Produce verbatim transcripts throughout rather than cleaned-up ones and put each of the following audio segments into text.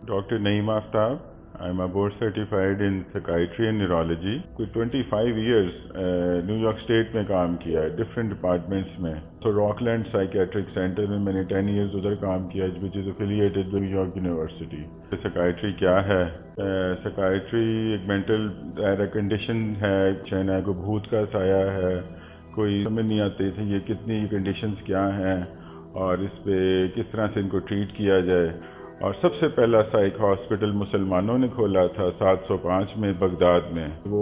Doctor Naeem Aftab. I'm a board certified in Psychiatry and Neurology. कोई twenty-five years new York state में काम किया है different departments में. तो रॉकलैंड साइकियाट्रिक सेंटर में मैंने ten years उधर काम किया है, which is affiliated with New York University. Psychiatry क्या है? साइकियाट्री एक मेंटल कंडीशन है, चाहे कोई भूत का साया है, कोई समझ नहीं आते थे ये कितनी कंडीशंस क्या हैं और इस पे किस तरह से इनको ट्रीट किया जाए. और सबसे पहला साइक हॉस्पिटल मुसलमानों ने खोला था सात सौ पाँच में बगदाद में. वो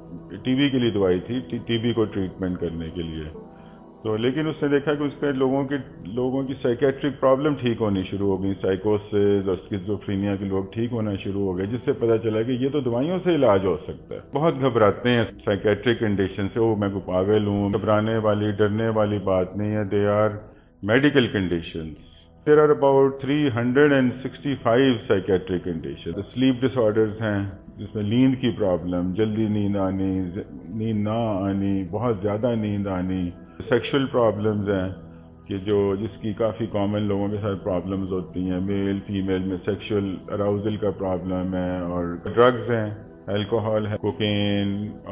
टीबी के लिए दवाई थी, टीबी को ट्रीटमेंट करने के लिए. तो लेकिन उसने देखा कि उसके लोगों के लोगों की साइकेट्रिक प्रॉब्लम ठीक होनी शुरू हो गई, साइकोसिस और स्किज़ोफ्रेनिया के लोग ठीक होना शुरू हो गए, जिससे पता चला कि ये तो दवाइयों से इलाज हो सकता है. बहुत घबराते हैं साइकेट्रिक कंडीशन से, ओ मैं को पागल हूँ. घबराने वाली डरने वाली बात नहीं है. They are medical conditions. There are about three hundred sixty-five psychiatric conditions. The sleep disorders हैं जिसमें नींद की प्रॉब्लम, जल्दी नींद आनी, नींद ना आनी, बहुत ज़्यादा नींद आनी. सेक्सुअल प्रॉब्लम्स हैं कि जो जिसकी काफ़ी कॉमन लोगों के साथ प्रॉब्लम्स होती हैं. मेल फीमेल में सेक्सुअल अराउजल का प्रॉब्लम है. और ड्रग्स हैं, अल्कोहल है, कोकेन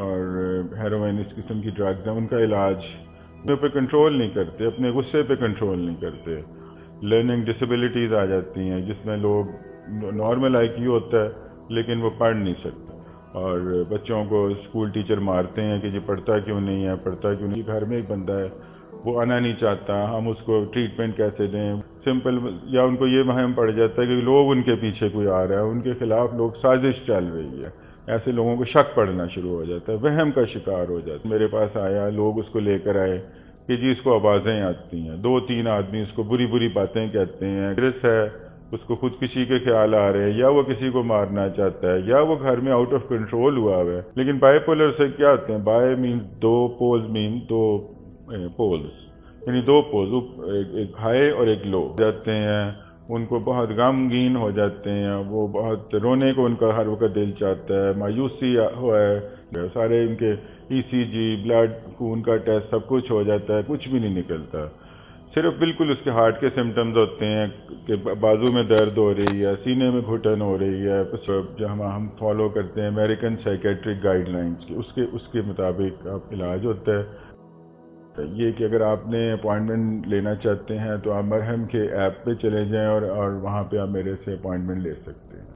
और हेरोइन, इस किस्म की ड्रग्स हैं. उनका इलाज अपने पे कंट्रोल नहीं करते, अपने गुस्से पे कंट्रोल नहीं करते. लर्निंग डिसेबिलिटीज़ आ जाती हैं जिसमें लोग नॉर्मल आई क्यू होता है लेकिन वो पढ़ नहीं सकते. और बच्चों को स्कूल टीचर मारते हैं कि ये पढ़ता क्यों नहीं है, पढ़ता क्यों नहीं. घर में एक बंदा है वो आना नहीं चाहता, हम उसको ट्रीटमेंट कैसे दें? सिंपल. या उनको ये वहम पड़ जाता है कि लोग उनके पीछे कोई आ रहा है, उनके खिलाफ लोग साजिश चल रही है. ऐसे लोगों को शक पड़ना शुरू हो जाता है, वहम का शिकार हो जाता है. मेरे पास आया, लोग उसको लेकर आए कि जी इसको आवाज़ें आती हैं, दो तीन आदमी उसको बुरी बुरी बातें कहते हैं. ग्रेस है, उसको खुदकुशी के ख्याल आ रहे हैं, या वो किसी को मारना चाहता है, या वो घर में आउट ऑफ कंट्रोल हुआ है. लेकिन बाइपोलर से क्या होते हैं? बाय मीन्स दो, पोल्स मीन दो पोल्स, यानी दो पोल्स, एक हाई और एक लो जाते हैं. उनको बहुत गमगीन हो जाते हैं, वो बहुत रोने को उनका हर वक्त दिल चाहता है. मायूसी हुआ है, सारे इनके ईसीजी, ब्लड, खून का टेस्ट सब कुछ हो जाता है, कुछ भी नहीं निकलता. सिर्फ बिल्कुल उसके हार्ट के सिम्टम्स होते हैं कि बाजू में दर्द हो रही है, सीने में घुटन हो रही है. जो हम हम फॉलो करते हैं अमेरिकन साइकेट्रिक गाइडलाइंस की, उसके उसके मुताबिक आप इलाज होता है. ये कि अगर आपने अपॉइंटमेंट लेना चाहते हैं तो आप मरहम के ऐप पे चले जाएं और और वहाँ पे आप मेरे से अपॉइंटमेंट ले सकते हैं.